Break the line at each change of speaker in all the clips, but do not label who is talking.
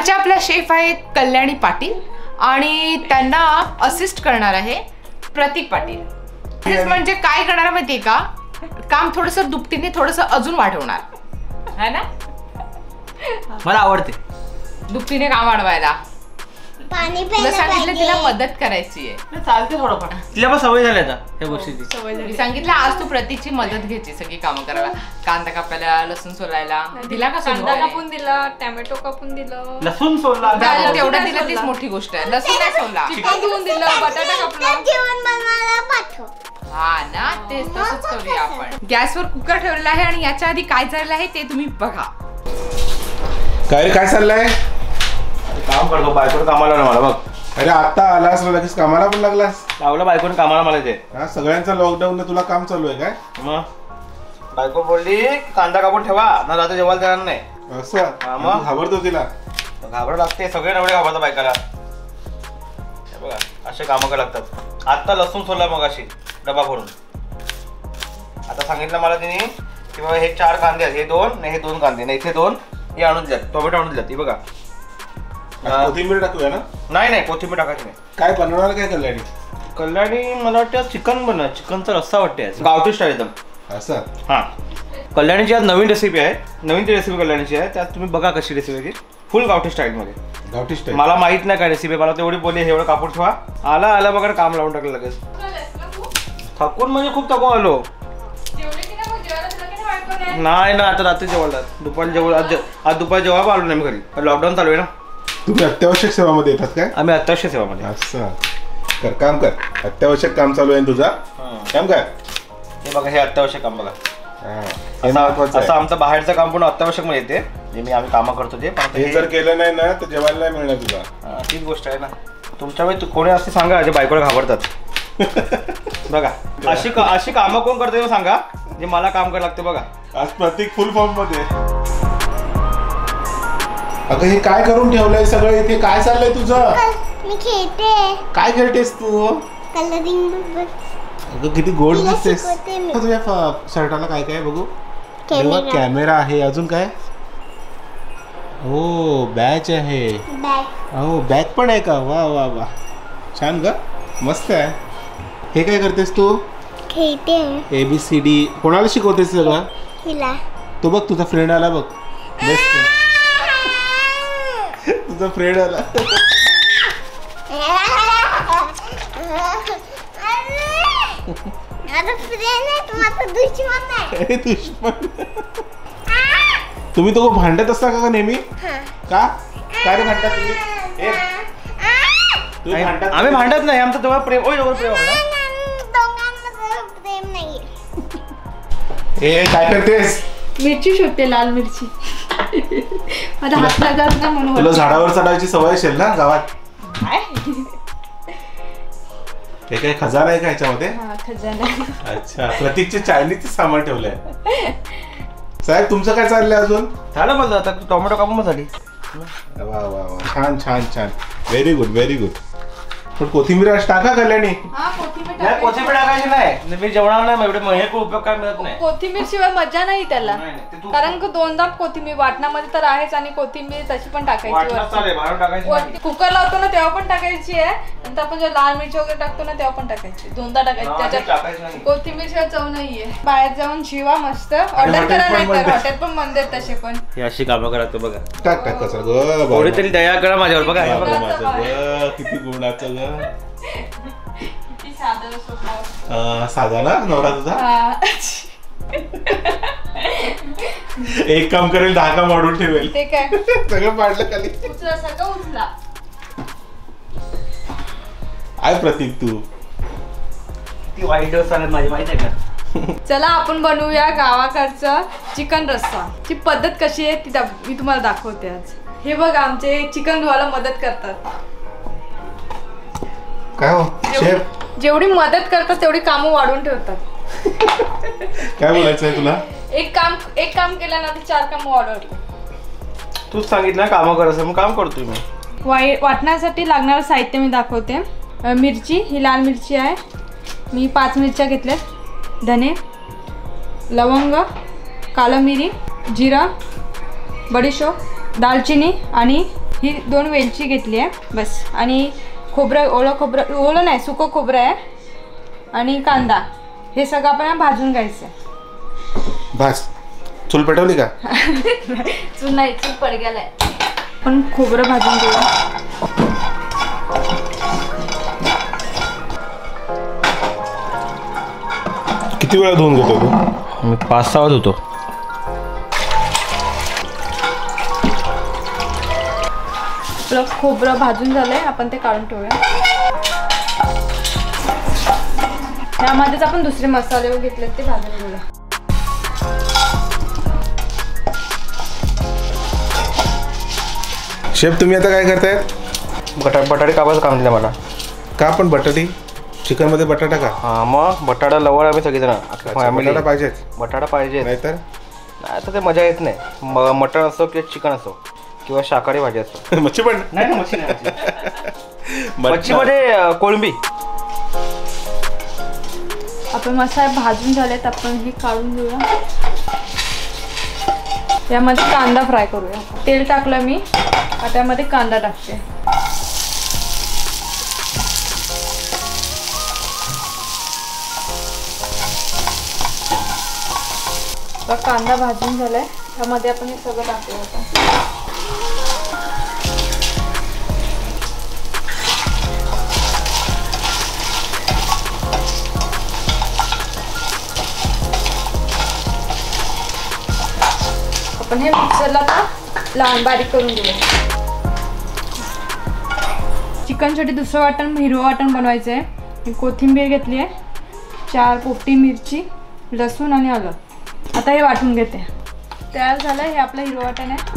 आजच्या आपल्या शेफ आहेत कल्याणी पाटील आणि त्यांना असिस्ट करणार आहे प्रतीक पाटील. म्हणजे काय करणार माहितीये का, काम थोडंसं दुपटीने थोडंसं अजून वाढवणार है ना.
मला आवडते
दुपटीने काम वाढवायला.
पाणी
तुला सांगितलं तिला मदत करायची आहे.
चालते थोडंफार, तिला पण सवय झाली आता या गोष्टीची.
मी सांगितलं आज तू प्रतीकची मदत घ्यायची सगळी कामं करायला. कांदा कापायला, लसूण सोलायला दिला का.
कांदा कापून दिला, टोमॅटो कापून दिलं,
लसूण सोलला
तेवढं दिलं तीच मोठी गोष्ट आहे. लसूण नाही सोलला,
चिकन धुवून दिलं, बटाटा कापला.
जेवण बनवायला पाठव.
हा ना, तेच तसंच करूया आपण. गॅसवर कुकर ठेवलेला आहे आणि याच्या आधी काय झालेलं आहे ते तुम्ही बघा.
काय रे, काय चाललंय?
काम करतो, बायकोने कामाला लावलं मला बघ.
अरे आता आलास ना, लगेच कामाला पण लागलास.
लावलं बायकोने कामाला मला ते.
हा, सगळ्यांचा लॉकडाऊन तुला काम चालू आहे काय?
मग बायको बोलली कांदा कापून ठेवा ना, रात्री जेवायला देणार नाही.
असं
मग
घाबरतो तिला.
घाबरत लागते, सगळे नवरे घाबरतात बायकाला. बघा असे कामं करायला लागतात. आता लसूण सोलला मग अशी डबा भरून. आता सांगितलं मला तिने की बाबा हे 4 कांदे आहेत, हे 2 नाही, हे 2 कांदे नाही, इथे 2 हे आणून द्या, टोमॅटो आणून द्या. ती बघा
कोथिंबीर टाकूया ना.
नाही कोथिंबीर टाकायची नाही.
काय बनवणार काय कल्याणी?
कल्याणी मला वाटतं चिकन बनव, चिकनचा रस्सा वाटते गावठी स्टाईल एकदम.
असं
हां, कल्याणीची आज नवीन रेसिपी आहे. नवीन ती रेसिपी कल्याणीची आहे, त्यात तुम्ही बघा कशी रेसिपी आहे. फुल गावठी स्टाईलमध्ये.
गावठी स्टाईल.
मला माहित नाही काय रेसिपी, मला तेवढी बोलली हे एवढं कापून ठेवा. आला बघा काम लावून टाकलं लगेच. थकून म्हणजे खूप थकून आलो. नाही ना, आता रात्री जेवायला, दुपारी जेवण. आज दुपारी जेव्हा आलो नाही मी घरी, लॉकडाऊन चालू आहे ना.
तुम्ही अत्यावश्यक सेवामध्ये येतात काय?
आम्ही अत्यावश्यक सेवामध्ये.
असं कर, काम कर. अत्यावश्यक काम चालू आहे तुझा, काम कर.
हे बघा, हे अत्यावश्यक काम बघा.
हे महत्वाचं
असं
आहे.
आमचं बाहेरचं काम पण अत्यावश्यक मध्ये येते, जे आम्ही कामं करतो ते. पण
हे जर केलं नाही ना तर जेवायला नाही मिळणार तुला.
तीच गोष्ट आहे ना. तुमच्या वेळी कोणी असते सांगा, जे बायकोला घाबरतात. बघा अशी कामं कोण करते सांगा, जे मला काम करायला लागते. बघा
आज प्रतीक फुल फॉर्म मध्ये. अगं हे काय करून ठेवलंय सगळं इथे? काय चाललंय तुझं?
मी खेळते.
काय खेळतेस तू?
कलरिंग.
अगं किती गोड
तिला
दिसतेस.
शिकवते मी.
तुझ्या शर्टाला काय काय बघू.
कॅमेरा.
कॅमेरा आहे, अजून काय? हो, बॅच आहे.
बॅग.
हो, बॅग पण आहे का? वा वा वा, छान ग, मस्त आहे. हे काय करतेस तू?
खेळते.
ABCD कोणाला शिकवतेस सगळं?
हिला.
तो बघ, तुझा फ्रेंड आला बघ. बस तुझा फ्रेंड आला.
आता फ्रेंड आहे, माझा दुश्मन आहे.
दुश्मन. तुम्ही तो भांडत असता का नेहमी? का काय रे भांडता तुम्ही? तुम्ही भांडतात?
आम्ही भांडत नाही, आमचं तेव्हा प्रेम. ओय प्रेम आहे.
दोघांमध्ये प्रेम नाहीये.
ए काय करतेस?
मिरची शोधते, लाल मिरची. माझा हात लागत ना म्हणून.
तुला झाडावर चढायची सवय असेल ना गावात. हे काय खजाना आहे का ह्याच्यामध्ये?
खजाना.
अच्छा, प्रतीकचे चायनीजचे सामान ठेवलंय. साहेब तुमचं काय चाललंय अजून?
झालं मला आता टोमॅटो कापून झाली.
वा वा वा, छान छान छान, व्हेरी गुड व्हेरी गुड. पण कोथिंबीर टाका कल्याणी.
नाही, कोथिंबीर टाकायची नाही. मी जेवणार नाही, एवढे महिने उपयोग काय मिळत नाही.
कोथिंबीर शिवाय मजा नाही त्याला.
ते तू
कारण की 2दा कोथिंबीर वाटणामध्ये तर आहेच, आणि कोथिंबीर तशी पण टाकायची
वाटणात चालेल, बाहेर टाकायची नाही.
वरती. कुकर लावतो ना तेव्हा पण टाकायची आहे, नंतर आपण जेव्हा लाल मिरची वगैरे टाकतो ना तेव्हा पण टाकायची. 2दा टाकायची.
टाकायची
त्याच्यात
नाही.
कोथिंबीर शिवाय चव नाहीये. बाहेर जाऊन शिवा मस्त. ऑर्डर करा, नाही तर हॉटेल पण बंद आहेत तसे पण.
ही अशी कामं करा. बघा
टाक टाक कचरा ग.
थोडी तरी दया करा माझ्यावर. बघा हे बघा.
माझं ग, किती गुणाचं ग.
किती साधं सोपं.
साधा ना नवरा तुझा.
हा.
एक काम करेल 10 काम वाढून ठेवेल.
ते काय
सगळं पाडलं खाली.
उचला, सगळं उचला.
आहे प्रतीक तू.
ती वाईट दिवस चालेल माझी, माहिती आहे का?
चला आपण बनवूया गावाकडचं चिकन रस्सा. ची पद्धत कशी आहे ती मी तुम्हाला दाखवते आज. हे बघा, आमचे चिकन धुवायला मदत करतात.
काय हो शेफ?
जेवढी मदत करतात तेवढी कामं वाढवून ठेवतात.
काय बोलायचंय तुला?
एक काम केल्यानंतर 4 कामं वाढवली.
तूच सांगितलं कामं करायचं, मग काम करतोय मी.
वाटण्यासाठी लागणारं साहित्य मी दाखवते. मिरची, ही लाल मिरची आहे. मी 5 मिरच्या घेतल्यात. धने, लवंग, काळं मिरी, जिरा, बडीशोप, दालचिनी आणि ही 2 वेलची घेतली आहे बस. आणि खोबरं, ओलं नाही, सुकं खोबरं आहे आणि कांदा. हे सगळं आपण भाजून घ्यायचं आहे.
बस. चूल पेटवली का?
चूल नाही, चूल पडग्याला आहे. पण खोबरं भाजून घेऊया.
किती वेळा धुवून घेतो तू?
मी 5-6 वाजता होतो.
आपलं खोबरं भाजून झालंय, आपण ते काढून ठेवूया. त्यामध्येच आपण दुसरे मसाले घेतले ते भाजून घेऊया.
शेफ तुम्ही आता काय करतायत?
बटाटे कापायचं काम दिलं मला.
का पण बटाटी? चिकन मध्ये बटाटा का?
हां, मग बटाटा लवळ आम्ही सगळेजण.
बटाटा पाहिजेच.
बटाटा पाहिजे,
नाहीतर
नाही तर ते मजा येत नाही. मटण असो किंवा चिकन असो किंवा शाकाहारी भाजी असो.
मच्छी पण
नाही, मच्छीमध्ये कोळंबी.
आपण मसाले भाजून झालेत, आपण हे काढून घेऊया. यामध्ये कांदा फ्राय करूया. तेल टाकलं मी, आता यामध्ये कांदा टाकते. कांदा भाजून झालाय, त्यामध्ये आपण हे सगळं टाकूया. आपण हे मिक्सरला आता लहान बारीक करून घेऊया. चिकनसाठी दुसरं वाटण, हिरवं वाटण बनवायचं आहे. कोथिंबीर घेतली आहे, 4 पोपटी मिरची, लसूण आणि आलं. आता हे वाटून घेते. तयार झालं. हे आपलं हिरवं वाटण आहे.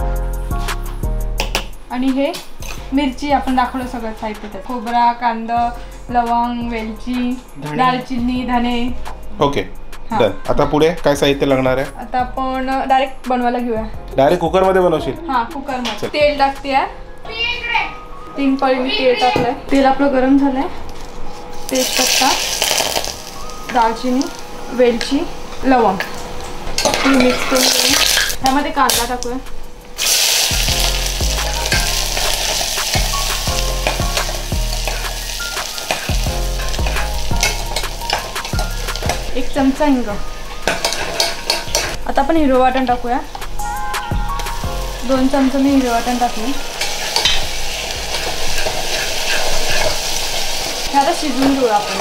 आणि हे मिरची आपण दाखवलं सगळं साहित्य त्यात. खोबरा, कांदा, लवंग, वेलची, दालचिनी, धने.
Okay, done. आता पुढे काय साहित्य लागणार आहे?
आता आपण डायरेक्ट बनवायला घेऊया.
डायरेक्ट कुकर मध्ये बनवशील?
हा, कुकर मध्ये. तेल टाकते. 3 पळी मी तेल टाकलंय. तेल आपलं गरम झालंय. तेजपत्ता, दालचिनी, वेलची, लवंग मिक्स करून घेऊया. त्यामध्ये कांदा टाकूया. एक चमचा हिंग. आता आपण हिरवं वाटण टाकूया. 2 चमचे मी हिरवं वाटण टाकले. हे आता शिजवून घेऊया आपण.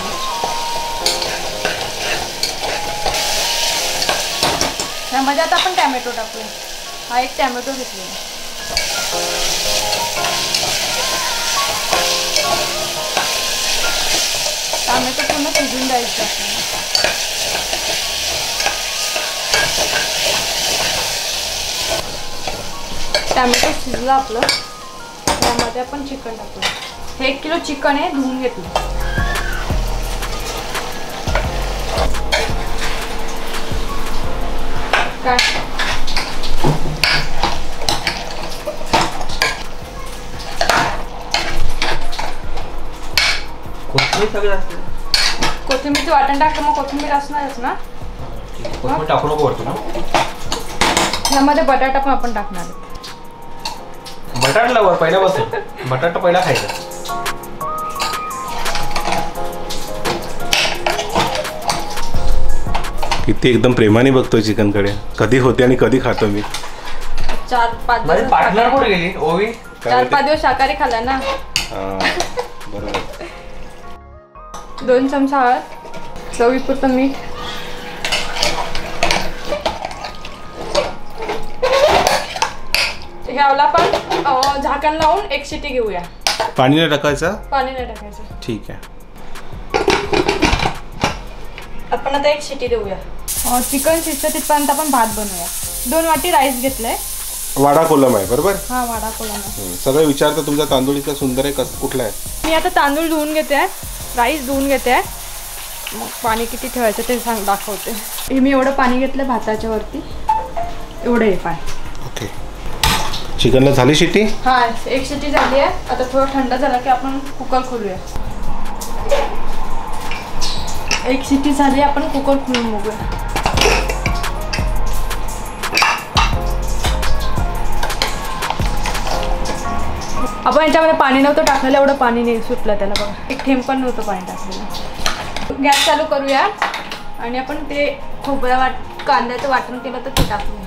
त्यामध्ये आता आपण टॅमॅटो टाकूया. हा एक टॅमॅटो घेतलेला. टॅमॅटो पूर्ण शिजून द्यायचं आपल्याला. टॅमॅटो शिजलं आपलं. त्यामध्ये आपण चिकन टाकूया. हे 1 किलो चिकन आहे, धुवून घेतलं. काय कोथिंबीरचं वाटण टाकलं, मग कोथिंबीर असणारच ना.
टाकू नको वरतून.
यामध्ये बटाटा पण आपण टाकणार.
बटाटा वर पहिला बसून. बटाटा पहिला खायचा.
किती एकदम प्रेमाने बघतोय चिकन कडे. कधी होते आणि कधी खातो मी.
4-5
माझी पार्टनर कुठे गेली? ओवी.
4-5 दिवस शाकाहारी खाल्ला ना.
बरोबर.
2 चमचा हळद, चवीपुरतं मीठ, ह्याला आपण झाकण लावून 1 शिटी घेऊया.
पाणी नाही टाकायचं?
पाणी नाही टाकायचं.
ठीक आहे.
आपण आता 1 शिटी देऊया. चिकन शिजतं तिथपर्यंत आपण भात बनवूया. 2 वाटी राईस घेतलाय.
वाडा कोलम आहे बरोबर?
हा, वाडा कोलम आहे.
सगळं विचारतं तुमचा तांदूळ इतका सुंदर आहे, कुठला आहे?
मी आता तांदूळ धुवून घेते, राईस धुवून घेते. मग पाणी किती ठेवायचं ते दाखवते. हे मी एवढं पाणी घेतलं भाताच्या वरती. एवढं आहे पाणी.
ओके. चिकनला झाली शिट्टी?
हा, 1 शिट्टी झाली आहे. आता थोडं थंड झालं की आपण कुकर खोलूया. 1 शिट्टी झाली, आपण कुकर खोलून बघूया. आपण याच्यामध्ये पाणी नव्हतं टाकलेलं, एवढं पाणी नाही सुटलं त्याला बघा, एक थेंब पण नव्हतं पाणी टाकलेलं. गॅस चालू करूया आणि आपण ते कांद्याचं वाटण केलं तर ते टाकूया.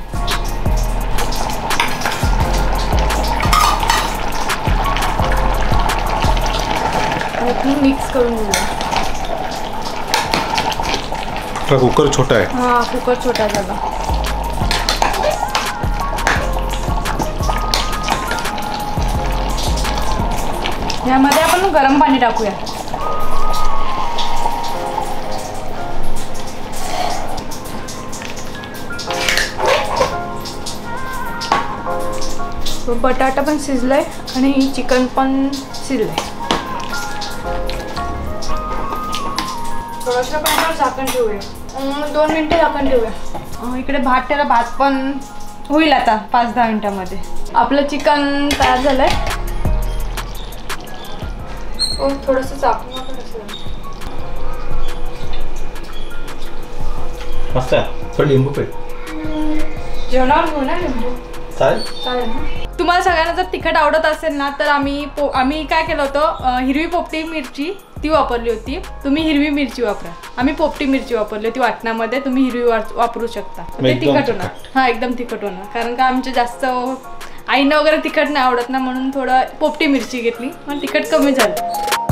मिक्स करून घेऊया.
कुकर छोटा आहे.
हा कुकर छोटा झाला. यामध्ये आपण गरम पाणी टाकूया. बटाटा पण शिजलाय आणि चिकन पण शिजलंय. थोडंसं पण झाकण ठेवूया. 2 मिनिटं झाकण ठेवूया. इकडे भात पण होईल आता 5-10 मिनिटांमध्ये. आपलं चिकन तयार झालंय. थोडंसं चाकून
मस्त आहे. थोडं लिंबू पेट
जेवणावर घेऊ ना लिंबू.
चालेल
ना. तुम्हाला सगळ्यांना जर तिखट आवडत असेल ना तर आम्ही काय केलं होतं, हिरवी पोपटी मिरची ती वापरली होती. तुम्ही हिरवी मिरची वापरा. आम्ही पोपटी मिरची वापरली होती वाटणामध्ये. तुम्ही हिरवी वापरू शकता. ते तिखट होणार. हा एकदम तिखट होणार. कारण का आमच्या जास्त आईनं वगैरे तिखट नाही आवडत ना, म्हणून थोडं पोपटी मिरची घेतली पण तिखट कमी झालं.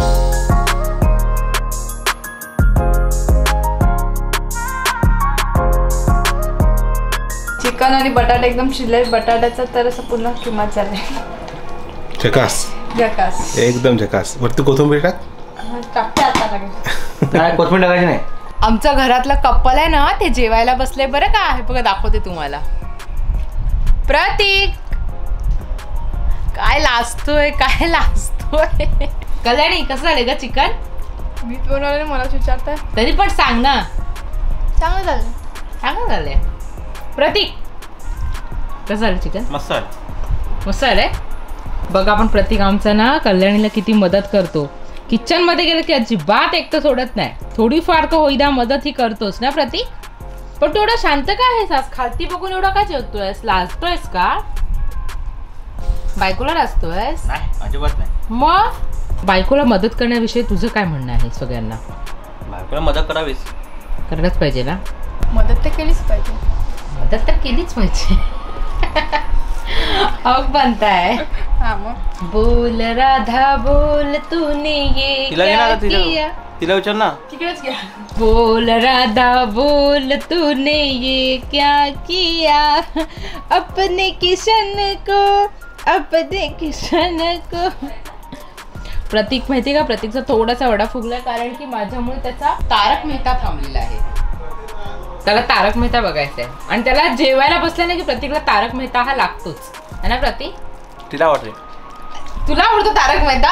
चिकन आणि बटाटा एकदम शिजले. बटाट्याचा तर असं पूर्ण किंमत झालाय.
झकास
झकास
एकदम झकास. वरती कोथिंबीर टाक.
टाकते आता लागेल.
नाही कोथिंबीर टाकायची नाही.
आमचं घरातलं कपल आहे ना, ते जेवायला बसले बरं का. हे बघा दाखवते तुम्हाला. प्रतीक काय लाजतोय कल्याणी कसं झालं ग चिकन?
मी बनवलं मलाच विचारताय.
तरी पण सांग ना.
चांगलं झालं.
चांगलं झालंय. प्रतीक कसं झालं चिकन?
मस्त आहे.
मस्त आलंय. बघ आपण प्रतीक आमचा ना कल्याणीला किती मदत करतो. किचन मध्ये गेलं की अजिबात एकटं सोडत नाही. थोडीफार का होईना मदत ही करतोस ना प्रतीक. पण तू एवढा शांत का आहेस? खालती बघून एवढा का जेवतोयस? लाजतोयस का? बायकोला लाजतोयस?
नाही अजिबात नाही.
मग बायकोला मदत करण्याविषयी तुझं काय म्हणणं आहे? सगळ्यांना
बायकोला मदत करावीच.
करायलाच पाहिजे ना.
मदत तर केलीच पाहिजे.
मदत तर केलीच पाहिजे. अग बनताय.
हा मग
बोल राधा बोल तूने ये
तिला
क्या
घे ना.
किया?
तिला विचार ना.
तिकडेच घ्या.
बोल राधा बोल तूने ये क्या किया अपने किशन को प्रतीक माहिती का, प्रतीकचा थोडासा वडा फुगला कारण की माझ्यामुळे त्याचा तारक मेहता थांबलेला आहे. त्याला तारक मेहता बघायचा आहे आणि त्याला जेवायला बसल्या ना की प्रतीकला तारक मेहता हा लागतोच है ना प्रतीक?
तिला आवडते.
तुला आवडतो तारक मेहता?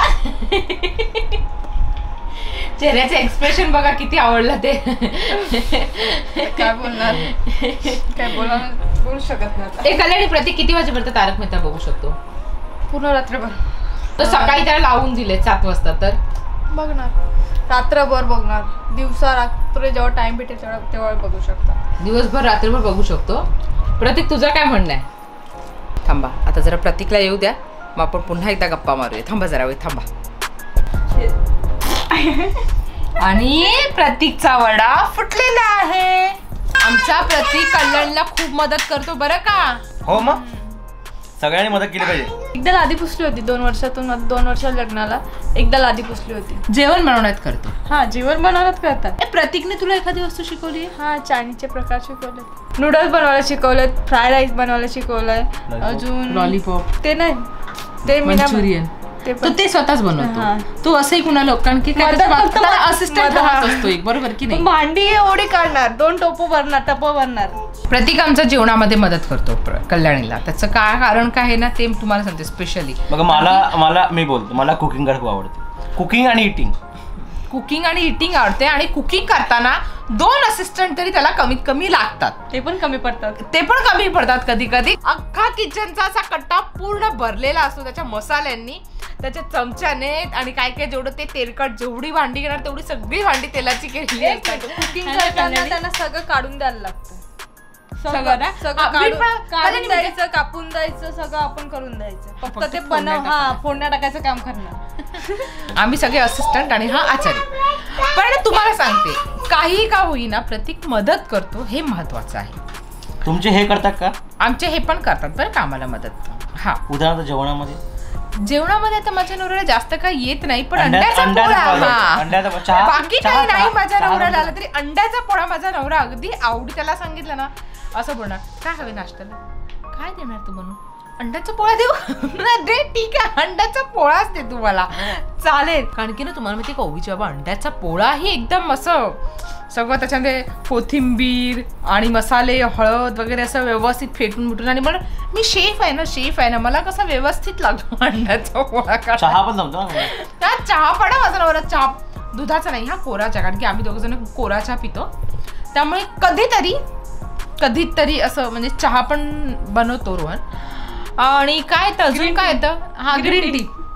चेहऱ्याचे एक्सप्रेशन बघा किती आवडलं ते.
काय बोलणार? काय बोलू शकत नाही.
ते कल्याणी प्रतीक किती वाजेपर्यंत तारक मेहता बघू शकतो?
पूर्ण रात्रभर.
तर सकाळी त्याला लावून दिले 7 वाजता तर
बघणार. रात्रभर बघणार. दिवसा रात्र जेव्हा टाइम भेटेल तेव्हा बघू शकता.
दिवसभर रात्रभर बघू शकतो. प्रतीक तुझं काय म्हणणं आहे? थांबा आता जरा प्रतीकला येऊ द्या, मग आपण पुन्हा एकदा गप्पा मारूया. थांबा जरा वेळ थांबा. आणि प्रतीकचा वडा फुटलेला आहे. आमचा प्रतीक कल्याणला खूप मदत करतो बरं का.
हो मग सगळ्यांनी मदत केली पाहिजे.
एकदा लादी पुसली होती 2 वर्षातून. 2 वर्ष लग्नाला एकदा लादी पुसली होती.
जेवण बनवण्यात करतो.
हा जेवण बनवण्यात करतात.
प्रतीकने तुला एखादी वस्तू शिकवली?
हा चायनीजचे प्रकार शिकवले. नूडल्स बनवायला शिकवलेत. फ्राय राईस बनवायला शिकवलंय. अजून
लॉलीपॉप
ते नाही, ते मी
मंचुरियन
ते
तो ते स्वतःच बनवतो. तू असंही कुणा लोकांना असिस्टंट असतो एक, बरोबर की नाही?
भांडी एवढी काढणार, 2 टप भरणार.
प्रतीक आमच्या जेवणामध्ये मदत करतो कल्याणीला. त्याचं काय कारण काय आहे ना ते तुम्हाला सांगते स्पेशली.
मग मला मी बोलतो मला कुकिंग करायला खूप आवडते. कुकिंग आणि
इटिंग आवडते. आणि कुकिंग करताना 2 असिस्टंट तरी त्याला कमीत कमी लागतात.
ते पण कमी
पडतात कधी कधी. अख्खा किचनचा असा कट्टा पूर्ण भरलेला असतो त्याच्या मसाल्यांनी, त्याच्या चमच्याने आणि काय काय जेवढं ते तेलकट जेवढी भांडी घेणार तेवढी सगळी भांडी तेलाची केलेली असतात.
कुकिंग करताना त्यांना सगळं काढून द्यायला लागतं.
सगळं ना
काढून द्यायचं, कापून द्यायचं, सगळं आपण करून द्यायचं. फक्त ते फोडण्या टाकायचं काम करणार.
आम्ही सगळे असिस्टंट आणि हा आचारी. पण तुम्हाला सांगते, काही का होईना प्रतीक मदत करतो हे महत्वाचं आहे.
तुमचे हे करतात का?
आमचे हे पण करतात बरं का आम्हाला मदत. हा,
उदाहरणार्थ जेवणामध्ये
आता माझ्या नवऱ्याला जास्त काही येत नाही, पण
अंड्याचा
अंड्याचा पोळा, बाकी काही नाही माझ्या
चहा
नवऱ्याला आलं तरी अंड्याचा पोळा माझा नवरा अगदी आवडी. त्याला सांगितलं ना असं बोलणार, काय हवे नाश्त्याला, काय देणार तू बनवून, अंड्याचा पोळा देऊ दे, ठीक आहे अंड्याचा पोळाच दे तुम्हाला, चालेल. कारण की ना तुम्हाला माहिती का ओवीची बाबा अंड्याचा पोळा ही एकदम असं सगळं त्याच्यामध्ये कोथिंबीर आणि मसाले, हळद वगैरे असं व्यवस्थित फेटून मिटून. आणि मला मी शेफ आहे ना मला कसं व्यवस्थित लागतो अंड्याचा पोळा.
चहा पण जमतो
ना, चहा पण माझा नवरा चहा दुधाचा नाही, हा कोराचा, कारण की आम्ही दोघं जण कोरा चहा पितो. त्यामुळे कधीतरी असं म्हणजे चहा पण बनवतो रोहन. आणि काय तर अजून काय येतं, हा ग्रीन टी.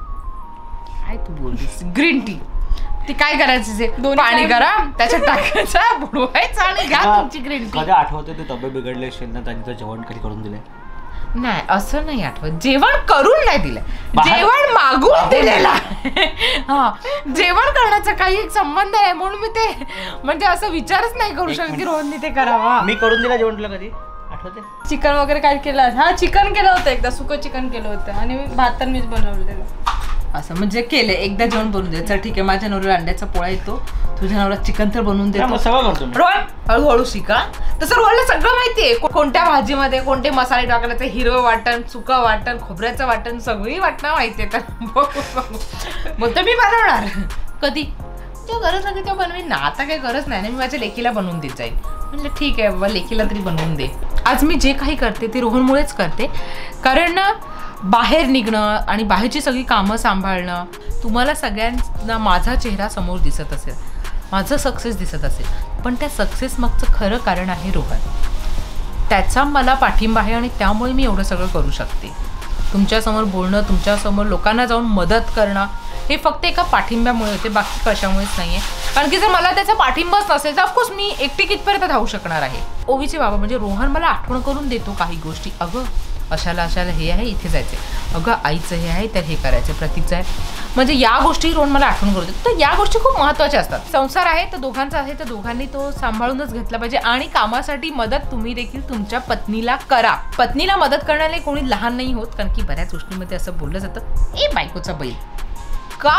काय तू बोललीस ग्रीन टी? ती काय करायचं, जे पाणी गरम त्याच्यात टाकायचं, बुडवायचं आणि घ्या तुमची ग्रीन टी.
कधी आठवते तू तब्येत बिघडली असेल ना, त्यांनी तुझं जेवण कधी करून दिलंय?
नाही असं नाही आठवत, जेवण करून नाही दिलं, जेवण मागून दिलेलं. हा, जेवण करण्याचा काही एक संबंध आहे म्हणून मी ते म्हणजे असं विचारच नाही करू शकत की रोहनने ते करावा.
मी करून दिला जेवण तुला कधी आठवते?
चिकन वगैरे काय केलं? हा, चिकन केलं होतं एकदा, सुकं चिकन केलं होतं आणि भात तर मीच बनवलेलं.
असं म्हणजे केलं एकदा जेवण बनवून दे, चल ठीक आहे माझ्या नवऱ्याला अंड्याचा पोळा येतो, तुझ्या नवऱ्याला चिकन तर बनवून देतो,
सगळं करतो.
रोहन हळूहळू शिका. तसं रोहनला सगळं माहितीये, कोणत्या भाजीमध्ये कोणते मसाले टाकायचे, हिरवं वाटण, सुकं वाटण, खोबऱ्याचं वाटण, सगळी वाटणं माहितीये. तर बोलतो मी बनवणार कधी जेव्हा गरज लागेल तेव्हा बनवेन ना, आता काही गरज नाही ना, मी माझ्या लेकीला बनवून देत जाईल. म्हणजे ठीक आहे बाबा, लेकीला तरी बनवून दे. आज मी जे काही करते ते रोहनमुळेच करते, कारण ना बाहेर निघणं आणि बाहेरची सगळी कामं सांभाळणं, तुम्हाला सगळ्यांना माझा चेहरा समोर दिसत असेल, माझं सक्सेस दिसत असेल, पण त्या सक्सेस मागचं खरं कारण आहे रोहन. त्याचा मला पाठिंबा आहे आणि त्यामुळे मी एवढं सगळं करू शकते. तुमच्यासमोर बोलणं, तुमच्यासमोर लोकांना जाऊन मदत करणं, हे फक्त एका पाठिंब्यामुळे होते, बाकी कशामुळेच नाही आहे. कारण की जर मला त्याचा पाठिंबाच नसेल तर ऑफकोर्स मी एकटी कितपर्यंत धावू शकणार आहे. ओवीचे बाबा म्हणजे रोहन मला आठवण करून देतो काही गोष्टी, अगं अशाला हे आहे इथे जायचे, अगं आईचं हे आहे तर हे करायचं, प्रतीकचं आहे, म्हणजे या गोष्टी रोहन मला आठवण करून देतो. तर या गोष्टी खूप महत्त्वाच्या असतात. संसार आहे तर दोघांचा आहे, तर दोघांनी तो सांभाळूनच घेतला पाहिजे. आणि कामासाठी मदत तुम्ही देखील तुमच्या पत्नीला करा. पत्नीला मदत करण्याला कोणी लहान नाही होत, कारण की बऱ्याच गोष्टींमध्ये असं बोललं जातं, ए बायकोचा बैल का.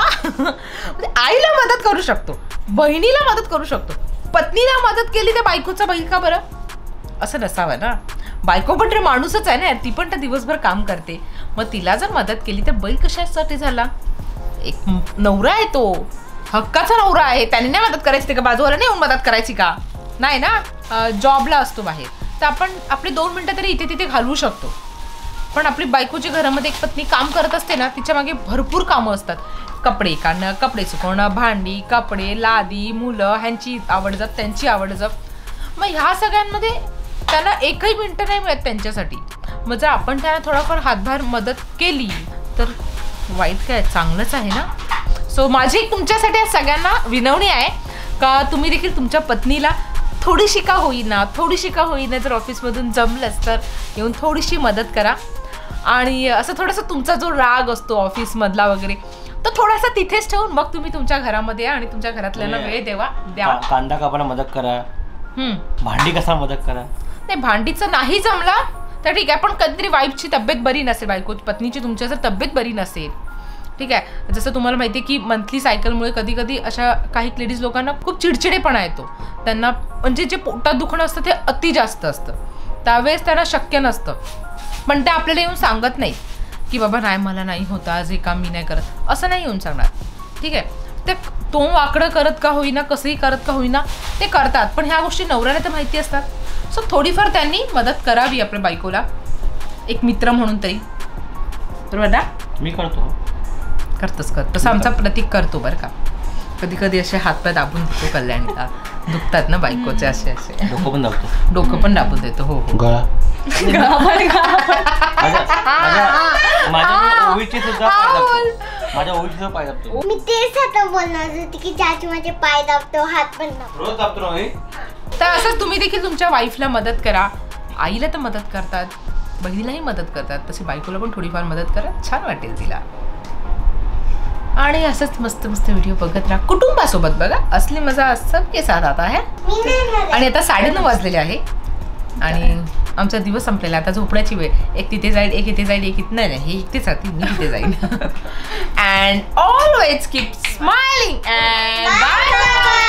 आईला मदत करू शकतो, बहिणीला मदत करू शकतो, पत्नीला मदत केली तर बायकोचा बैल का बरं? असं नसावं ना. बायको पण तर माणूसच आहे ना, ती पण तर दिवसभर काम करते, मग तिला जर मदत केली तर बैल कशासाठी झाला? एक नवरा आहे, तो हक्काचा नवरा आहे, त्याने नाही मदत करायची का? बाजूवाला नाही येऊन मदत करायची का? नाही ना, जॉबला असतो बाहेर, तर आपण आपली 2 मिनिटं तरी इथे तिथे घालवू शकतो. पण आपली बायकोची घरामध्ये एक पत्नी काम करत असते ना, तिच्या मागे भरपूर कामं असतात. कपडे काढणं, कपडे सुकवणं, भांडी, कपडे, लादी, मुलं, ह्यांची आवडजप, त्यांची आवडजप, मग ह्या सगळ्यांमध्ये त्यांना एकही मिनिटं नाही मिळत त्यांच्यासाठी. मग जर आपण त्यांना थोडाफार हातभार मदत केली तर वाईट काय, चांगलंच आहे ना. सो माझी तुमच्यासाठी सगळ्यांना विनवणी आहे का तुम्ही देखील तुमच्या पत्नीला थोडीशी का होईना जर ऑफिसमधून जमलंच तर येऊन थोडीशी मदत करा. आणि असं थोडंसं तुमचा जो राग असतो ऑफिसमधला वगैरे तो थोडासा तिथेच ठेवून मग तुम्ही तुमच्या घरामध्ये या आणि तुमच्या घरातल्यांना वेळ द्या.
कांदा कापायला मदत करा, भांडी कसा मदत करा.
नाही, भांडीचं नाही जमला तर ठीक आहे, पण कधीतरी वाईफची तब्येत बरी नसेल, बायको पत्नीची तुमच्या जर तब्येत बरी नसेल, ठीक आहे, जसं तुम्हाला माहिती आहे की मंथली सायकलमुळे कधी कधी अशा काही लेडीज लोकांना खूप चिडचिडेपणा येतो, त्यांना म्हणजे जे पोटात दुखणं असतं ते अति जास्त असतं, त्यावेळेस त्यांना शक्य नसतं, पण ते आपल्याला येऊन सांगत नाही की बाबा नाही मला नाही होत आज हे काम मी नाही करत, असं नाही येऊन सांगणार. ठीक आहे, ते तोंड वाकडं करत का होईना, कसंही करत का होईना ते करतात, पण ह्या गोष्टी नवऱ्याला तर माहिती असतात. सो थोडीफार त्यांनी मदत करावी आपल्या बायकोला, एक मित्र म्हणून तरी. बरोबर ना?
मी करतो,
तसं आमचा प्रतीक करतो बरं का. कधी कधी असे हातपाय दाबून देतो कल्याणीला, दुखतात ना बायकोचे असे डोकं पण दाबून देतो. हो हो,
गळा
माझ्या ओवीची सुद्धा पाय दाबतो.
मी तेच आता बोलणार होती की चाची माझे पाय दाबतो, हात पण दाबतो,
रोज दाबतो.
तर असंच तुम्ही देखील तुमच्या वाईफला मदत करा. आईला तर मदत करतात, बहिणीलाही मदत करतात, तशी बायकोला पण थोडीफार मदत करा, छान वाटेल तिला. आणि असंच मस्त मस्त व्हिडिओ बघत राहा कुटुंबासोबत. बघा असली मजा सबके साथ आता है. आणि आता 9:30 वाजलेले आहे आणि आमचा दिवस संपलेला. आता झोपण्याची वेळ. एक तिथे जाईल, एक इथे जाईल, एक इथे नाही, हे इथेच राहतील, मी तिथे जाईल. And always keep smiling and bye.